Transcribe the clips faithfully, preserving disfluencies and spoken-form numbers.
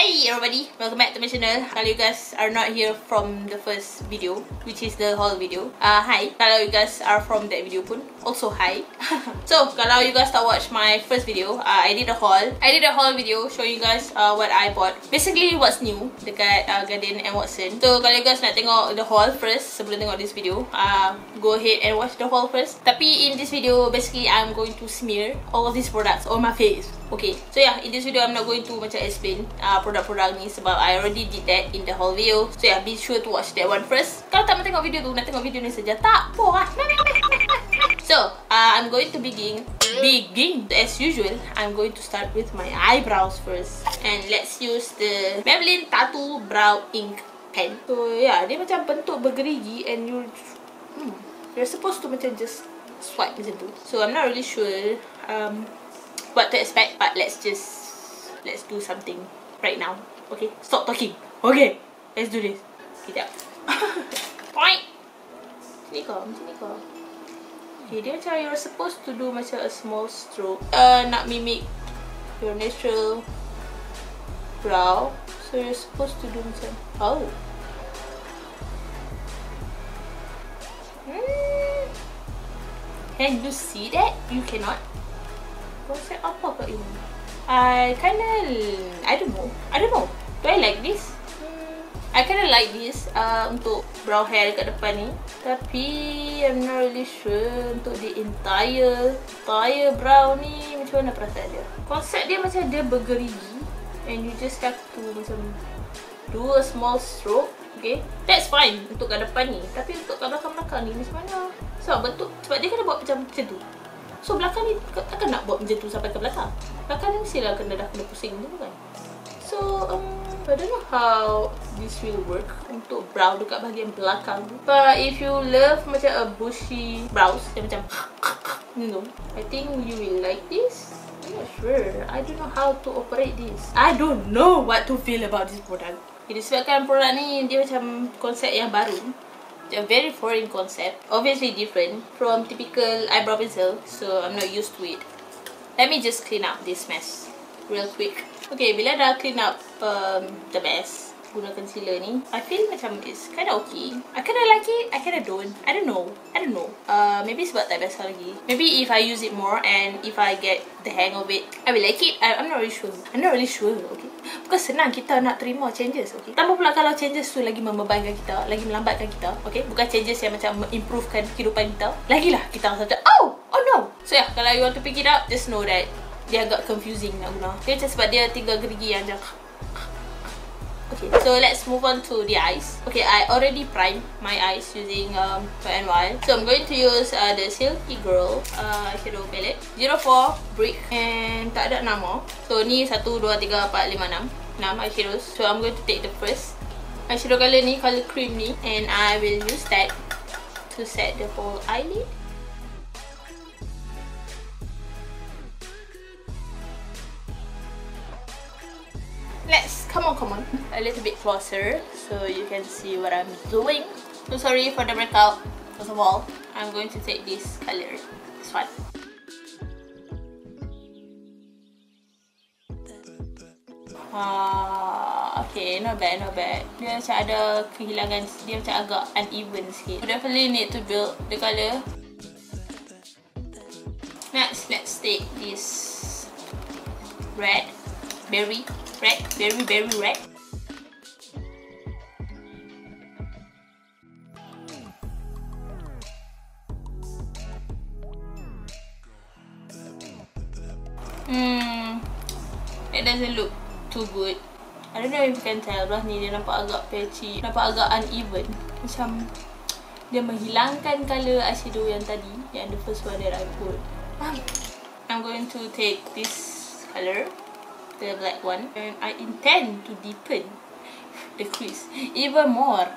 Hey everybody, welcome back to my channel. Kalau you guys are not here from the first video, which is the haul video, uh, hi. Kalau you guys are from that video pun, also hi. So, kalau you guys tak watch my first video, uh, I did a haul. I did a haul video showing you guys uh, what I bought. Basically, what's new dekat uh, Guardian and Watson. So, kalau you guys nak tengok the haul first, sebelum tengok this video, uh, go ahead and watch the haul first. Tapi in this video, basically, I'm going to smear all of these products on my face. Okay, so yeah, in this video I'm not going to macam explain uh, produk-produk ni sebab I already did that in the whole video. So yeah, be sure to watch that one first. Kalau tak mau tengok video tu, nak tengok video ni saja, tak apa lah. So, uh, I'm going to begin, begin as usual. I'm going to start with my eyebrows first. And let's use the Maybelline Tattoo Brow Ink Pen. So yeah, dia macam bentuk bergerigi and you, hmm, you're supposed to macam just swipe macam tu. So I'm not really sure um, what to expect, but let's just let's do something right now. Okay, stop talking. Okay, let's do this. Sekejap. Point. Sini kau, macam ni kau. Okay, dia macam you're supposed to do macam a small stroke. Uh, nak mimic your natural brow. So you're supposed to do macam, oh. Hmm. Can you see that? You cannot. Konsep apa kat ini? I kinda, I don't know. I don't know. Do I like this? Hmm. I kinda like this uh, untuk brow hair kat depan ni. Tapi I'm not really sure untuk the entire entire brow ni macam mana perasaan dia. Konsep dia macam dia bergerigi and you just have to macam do a small stroke. Okay, that's fine untuk kat depan ni. Tapi untuk kat belakang-belakang ni macam mana? Sebab bentuk, sebab dia kena buat macam macam tu. So belakang ni takkan nak buat macam tu sampai ke belakang. Belakang ni mestilah kena dah kena pusing tu kan. So um, I don't know how this will work untuk brow dekat bahagian belakang. But if you love macam a bushy brows yang macam you know, I think you will like this. I'm not sure. I don't know how to operate this. I don't know what to feel about this product. Jadi sebabkan produk ni dia macam konsep yang baru. A very foreign concept, obviously different from typical eyebrow pencil, so I'm not used to it. Let me just clean up this mess real quick. Okay, bila dah clean up um, the mess, guna concealer ni, I feel macam it's kind of okay. I kind of like it, I kind of don't. I don't know. I don't know. Uh, maybe sebab tak biasa lagi. Maybe if I use it more and if I get the hang of it, I will like it. I, I'm not really sure. I'm not really sure. Okay. Bukan senang kita nak terima changes. Okay. Tambah pula kalau changes tu lagi membebankan kita, lagi melambatkan kita. Okay. Bukan changes yang macam improvekan kehidupan kita. Lagilah kita rasa macam, oh, oh no. So yeah, kalau you want to pick it up, just know that dia agak confusing nak guna. Dia macam sebab dia tiga gerigi yang macam. Okay, so let's move on to the eyes. Okay, I already primed my eyes using um, Wet n Wild. So I'm going to use uh, the Silky Girl uh, eyeshadow palette zero four Brick and tak ada nama. So ni satu, dua, tiga, empat, lima, enam enam eyeshadows. So I'm going to take the first eyeshadow color ni, color cream ni, and I will use that to set the whole eyelid. Let's, come on, come on, a little bit closer so you can see what I'm doing. So sorry for the breakout. First of all, I'm going to take this color, this one. Ah, okay, not bad, not bad. Dia macam ada kehilangan, dia macam agak uneven sikit. So definitely need to build the color. Next, let's take this red, berry. Red, very very red. Hmm, it doesn't look too good. I don't know if you can tell, belah ni dia nampak agak patchy, nampak agak uneven. Macam dia menghilangkan colour eyeshadow yang tadi, yang the first one that I put. I'm going to take this colour, the black one, and I intend to deepen the crease even more.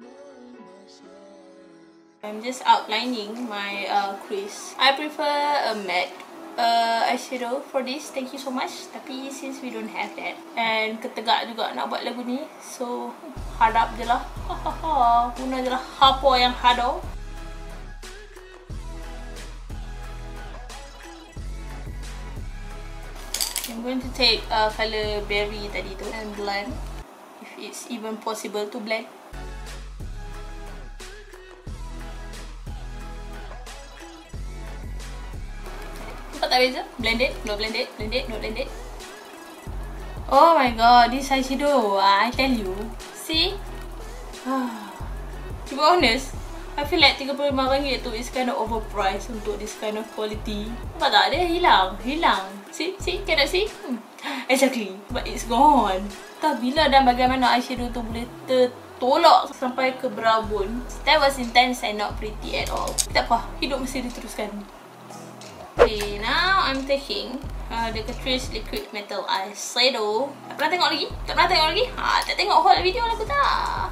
I'm just outlining my uh, crease. I prefer a matte uh, eyeshadow for this. Thank you so much. Tapi since we don't have that, and ketegak juga nak buat lagu ni, so hadap je lah. Guna je lah apa yang hado. I'm I'm going to take uh, colour berry tadi tu and blend. If it's even possible to blend. Nampak tak beza? Blend it, not blend it, blend it, not blend it. Oh my god, this eyeshadow, I tell you. See? To be honest, I feel like tiga puluh lima ringgit tu is kind of overpriced untuk this kind of quality. Nampak tak? Dia hilang. Hilang. See? See? Cannot see? Hmm. Exactly. But it's gone. Tak bila dan bagaimana eyeshadow tu boleh tertolak sampai ke brow bone. That was intense and not pretty at all. Tak apa. Hidup mesti diteruskan. Okay, now I'm taking uh, the Catrice Liquid Metal Eyeshadow. Tak pernah tengok lagi? Tak pernah tengok lagi? Ha, tak tengok whole video lagu tak?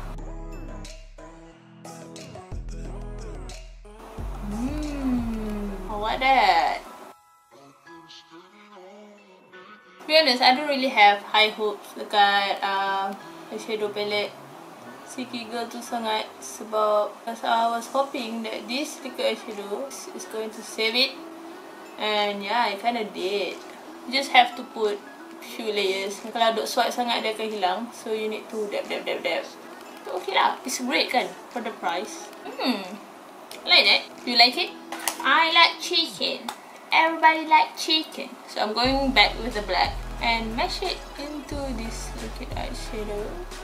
Hmm, what that? To be honest, I don't really have high hopes dekat uh, eyeshadow palette Silky Girl tu sangat sebab I was hoping that this liquid eyeshadow is going to save it. And yeah, it kind of did. You just have to put few layers. Kalau duk swipe sangat dia akan hilang. So you need to dab dab dab dab. So okay lah. It's great kan for the price. Hmm. I like that. Do you like it? I like chicken. Everybody like chicken. So I'm going back with the black and mash it into this liquid eyeshadow.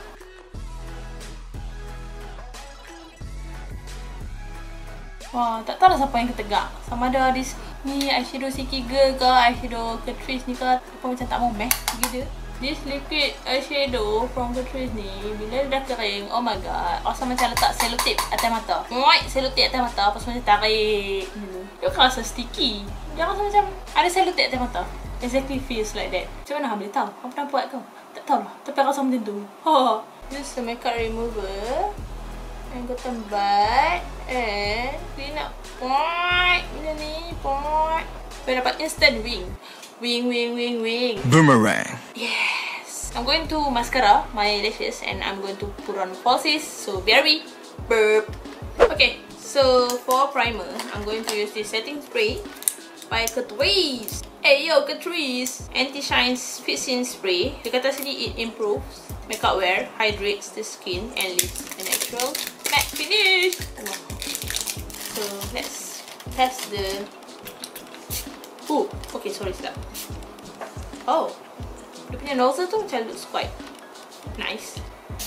Wah, tak tahu lah siapa yang ketegak. Sama ada this ni eyeshadow Silky Girl ke, eyeshadow Catrice ni ke, apa macam tak mau match gitu. This liquid eyeshadow from Catrice ni, bila dah kering, oh my god, rasa macam letak selotip atas mata. Muat selotip atas mata, lepas macam tarik gitu. Dia rasa sticky. Dia rasa macam ada selotip atas mata. Exactly feels like that. Macam mana boleh tahu? Kau pernah buat kau? Tak tahulah. Tapi rasa macam tu. Ha. Just a makeup remover. And go tempat and clean up point macam ni, point. Supaya dapat instant wing. Wing, wing, wing, wing. Boomerang. Yes. I'm going to mascara my lashes and I'm going to put on falsies. So berry, burp. Okay, so for primer, I'm going to use this setting spray by Catrice. Hey yo, Catrice Anti-Shine Fixing Spray. Dia kata sini it improves makeup wear, hydrates the skin and leaves a natural matte finish. Wow. So let's test the. Oh, okay, sorry silap. Oh, dia punya nozzle tu macam looks quite nice.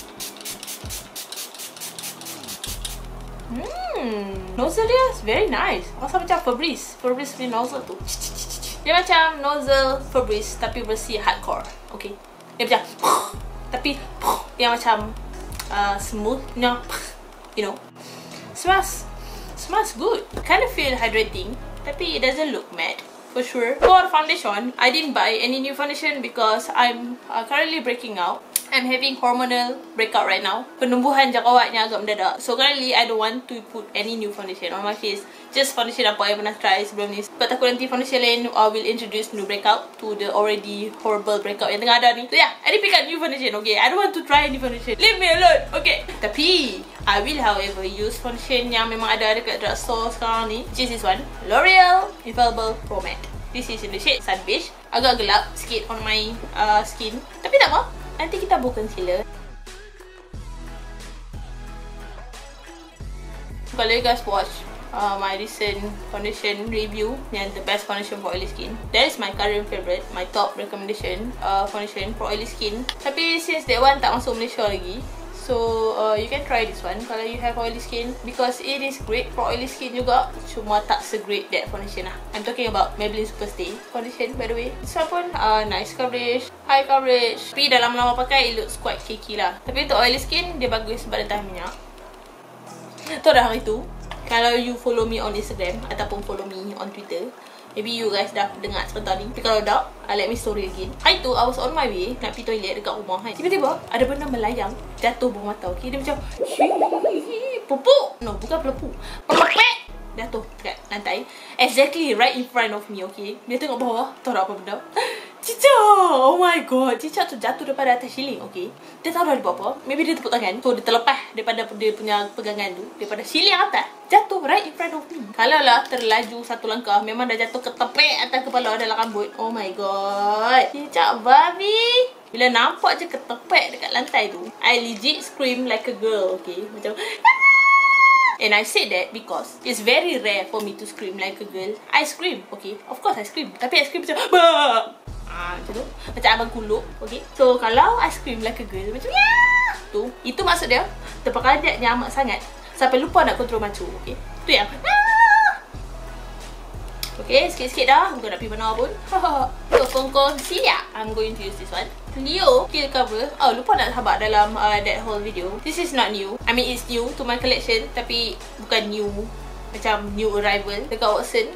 Hmm, nozzle dia is very nice. Rasa macam Febreze. Febreze punya nozzle tu. Dia macam nozzle Febreze tapi versi hardcore. Okay, dia macam tapi yang macam uh, smooth, no, you know, smells smells good. Kind of feel hydrating, tapi it doesn't look matte for sure. For foundation, I didn't buy any new foundation because I'm uh, currently breaking out. I'm having hormonal breakout right now. Penumbuhan jerawatnya agak mendadak. So currently I don't want to put any new foundation on my face. Just foundation apa yang pernah try sebelum ni. Sebab takut nanti foundation lain uh, will introduce new breakout to the already horrible breakout yang tengah ada ni. So yeah, I didn't pick up new foundation, okay? I don't want to try any foundation. Leave me alone, okay? Tapi I will however use foundation yang memang ada dekat drugstore sekarang ni, which is this one, L'Oreal Infallible Pro Matte. This is in the shade Sun Beige. Agak gelap sikit on my uh, skin, tapi tak apa. Nanti kita buat concealer. Kalau you guys watch uh, my recent foundation review yang the best foundation for oily skin, that is my current favourite, my top recommendation uh, foundation for oily skin. Tapi since that one tak masuk Malaysia lagi, so uh, you can try this one kalau you have oily skin, because it is great for oily skin juga, cuma tak se-great that foundation lah. I'm talking about Maybelline Superstay foundation by the way. This one pun uh, nice coverage, high coverage, tapi dalam lama pakai it looks quite cakey lah. Tapi untuk oily skin dia bagus sebab dia tahan minyak. Tu dah hari tu, kalau you follow me on Instagram ataupun follow me on Twitter, maybe you guys dah dengar cerita ni. Tapi kalau tak, uh, let me story again. Hari tu, I was on my way nak pergi toilet dekat rumah kan. Tiba-tiba, ada benda melayang jatuh bawah mata. Okay, dia macam pupuk. No, bukan pelepu. Pelepek. Jatuh dekat lantai. Exactly right in front of me, okay. Dia tengok bawah, tahu tak apa benda. Cicak! Oh my god. Cicak tu jatuh daripada atas ceiling, okay? Dia tahu dah dia buat apa. Maybe dia tepuk tangan. So, dia terlepas daripada dia punya pegangan tu. Daripada ceiling atas. Jatuh right in front of me. Kalau lah terlaju satu langkah, memang dah jatuh ketepek atas kepala dalam rambut. Oh my god. Cicak babi. Bila nampak je ketepek dekat lantai tu, I legit scream like a girl, okay? Macam... And I said that because it's very rare for me to scream like a girl. I scream, okay? Of course I scream. Tapi I scream macam... Bah! Ah, macam tu. Macam abang kuluk, okay? So, kalau I scream like a girl, macam... Yeah! Tu, itu maksud dia, terpekajatnya amat sangat sampai lupa nak kontrol macu, okay? Tu yang... Okay, sikit-sikit dah. Bukan nak pergi mana pun. So, for concealer, I'm going to use this one. Leo Kill Cover. Oh, lupa nak sabar dalam uh, that whole video. This is not new. I mean, it's new to my collection. Tapi, bukan new. Macam new arrival dekat Watson.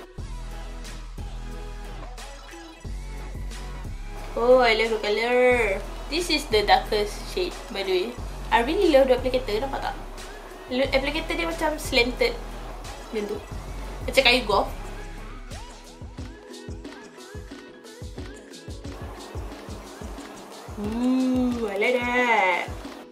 Oh, I love the colour. This is the darkest shade, by the way. I really love the applicator. Nampak tak? Applicator dia macam slanted. Macam tu. Macam kayu golf. Ooh, I like that.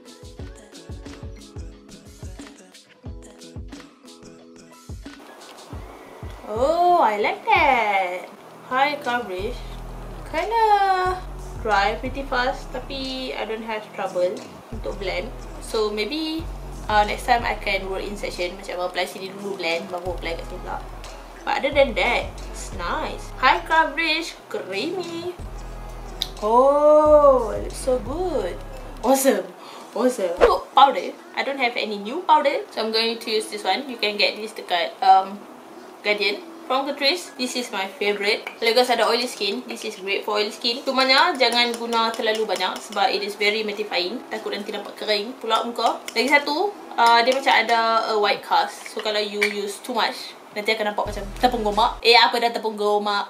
Oh, I like that. High coverage. Kinda dry pretty fast, tapi I don't have trouble untuk blend. So maybe uh, next time I can roll in section, macam apply sini dulu blend, baru apply kat sini pula. But other than that, it's nice. High coverage, creamy. Oh, it looks so good. Awesome. Awesome. Oh, powder. I don't have any new powder, so I'm going to use this one. You can get this dekat um, Guardian from Catrice. This is my favourite. Kalau guys ada oily skin, this is great for oily skin. Cumanya jangan guna terlalu banyak sebab it is very mattifying. Takut nanti nampak kering pula muka. Lagi satu, uh, dia macam ada a white cast. So kalau you use too much, nanti akan nampak macam tepung gomak. Eh, apa dah tepung gomak?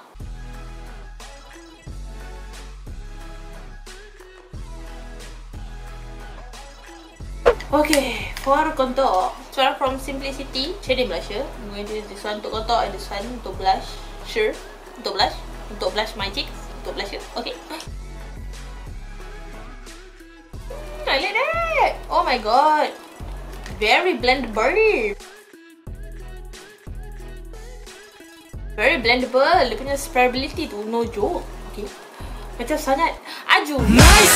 Okay, for contour, so from Simplicity shading blusher. I'm going to use this one untuk contour and this one untuk blush. Sure, untuk blush, untuk blush my cheeks, untuk blusher. Okay. I like that. Oh my god, very blendable. Very blendable. Dia punya spreadability tu no joke. Okay, macam sangat aju. Nice.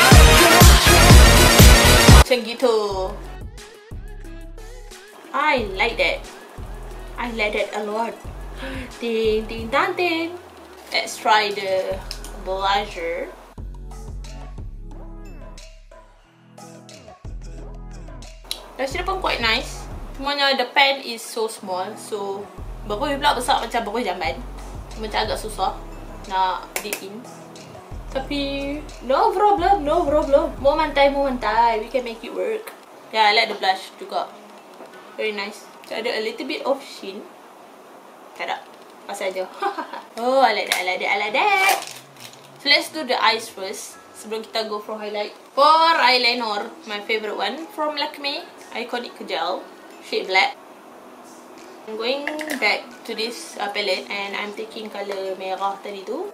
Macam gitu. I like that. I like that a lot. Ding ding dang ding. Let's try the blusher. Blusher pun quite nice. Cumanya the pen is so small, so berui pula besar macam berui jamban. Macam agak susah nak dip in. Tapi no problem, no problem. More mantai, more mantai. We can make it work. Yeah, I like the blush juga. Very nice. So, ada a little bit of sheen. Tak ada. Pasal je. Oh, I like that, I like that, I like that. So, let's do the eyes first. Sebelum kita go for highlight. For eyeliner, my favourite one from Lakme. Iconic Gel. Shade black. I'm going back to this uh, palette and I'm taking colour merah tadi tu.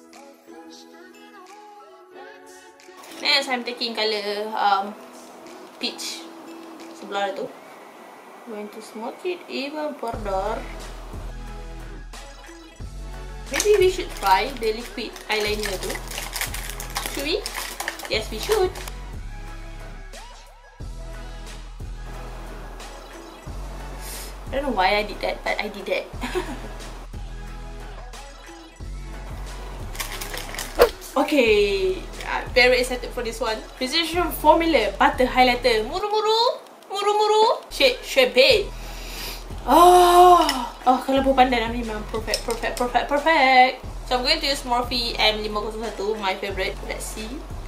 Next, I'm taking colour um, peach sebelah tu. I'm going to smoke it even further. Maybe we should try the liquid eyeliner tu. Should we? Yes, we should. I don't know why I did that, but I did that. Okay, I'm very excited for this one. Precision Formula Butter Highlighter. Muru-muru, muru-muru. Shade Champagne. Oh, oh, kalau berpandangan memang perfect, perfect, perfect, perfect. So I'm going to use Morphe M five oh one, my favorite. Let's see.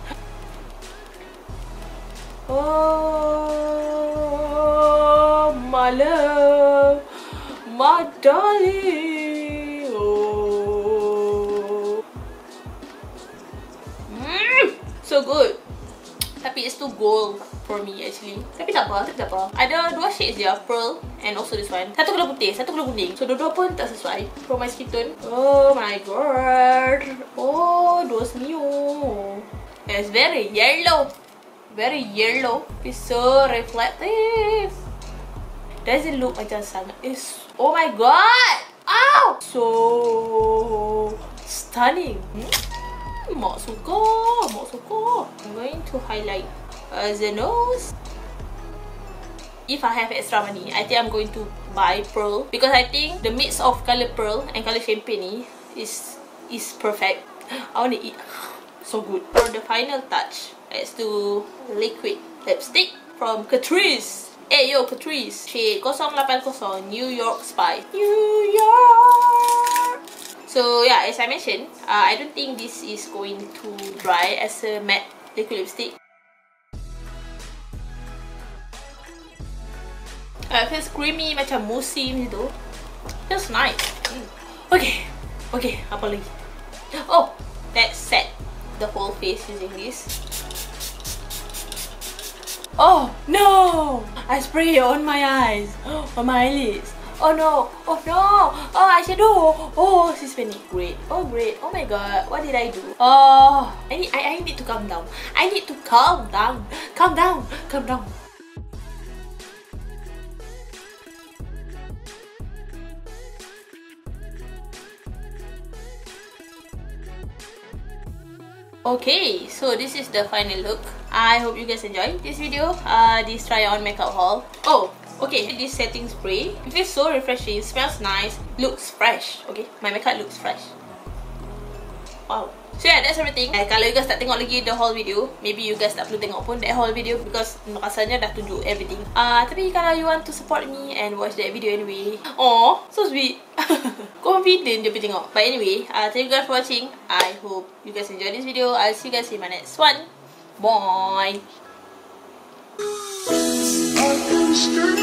Oh, my love, my darling. Oh. So good, tapi it's too gold for me actually. Tapi tak apa, tapi tak apa. Ada dua shades je, pearl and also this one. Satu colour putih, satu colour kuning. So dua-dua pun tak sesuai for my skin tone. Oh my god. Oh, dua senyum. It's very yellow. Very yellow. It's so reflective. Doesn't look macam sangat. It's, oh my god. Ow! So stunning. Hmm, mak suka, mak suka. I'm going to highlight uh, the nose. If I have extra money, I think I'm going to buy pearl because I think the mix of color pearl and color champagne ni is is perfect. I want to eat. So good. For the final touch, let's do liquid lipstick from Catrice. Hey yo, Catrice. Shade zero eight zero, New York Spice. New York. So yeah, as I mentioned, uh, I don't think this is going to dry as a matte liquid lipstick. Uh, it feels creamy, macam moussey macam tu. Feels nice. Mm. Okay, okay, apa lagi? Oh, let's set the whole face using this. Oh no! I spray it on my eyes, on my eyelids. Oh no! Oh no! Oh, eyeshadow! Oh, she's panic. Great. Oh great. Oh my god. What did I do? Oh, I need. I, I need to calm down. I need to calm down. Calm down. Calm down. Okay, so this is the final look. I hope you guys enjoyed this video, uh, this try on makeup haul. Oh, okay, this setting spray, it feels so refreshing, smells nice, looks fresh. Okay, my makeup looks fresh. Wow. So yeah, that's everything. Eh, kalau you guys tak tengok lagi the whole video, maybe you guys tak perlu tengok pun that whole video because rasanya dah tunjuk everything. Ah, uh, tapi kalau you want to support me and watch that video anyway, oh, so sweet. Confident je pergi tengok. But anyway, uh, thank you guys for watching. I hope you guys enjoyed this video. I'll see you guys in my next one. Bye.